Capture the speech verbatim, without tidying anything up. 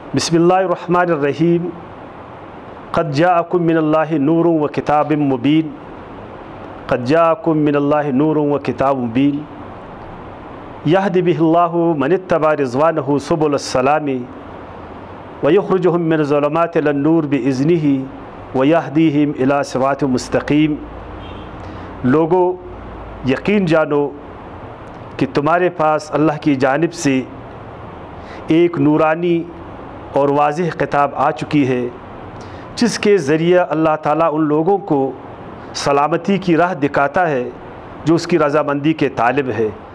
बिस्मिल्लाहिर्रहमानिर्रहीम। क़द जाअकुम मिनल्लाहि नूरुन व किताबुम मुबीन। क़द जाअकुम मिनल्लाहि नूरुन व किताबुम मुबीन यहदी बिहिल्लाहु मनित्तबा रिज़वानहु सुबुलस्सलामी व युख़्रिजुहुम मिन ज़ुलुमाति इलन-नूर बिइज़्निही व यहदीहिम इला सिरातिम मुस्तक़ीम। लोगो, यकीन जानो कि तुम्हारे पास अल्लाह की जानिब से एक नूरानी और वाज़ेह किताब आ चुकी है, जिसके ज़रिए अल्लाह ताला उन लोगों को सलामती की राह दिखाता है जो उसकी रज़ामंदी के तालिब है।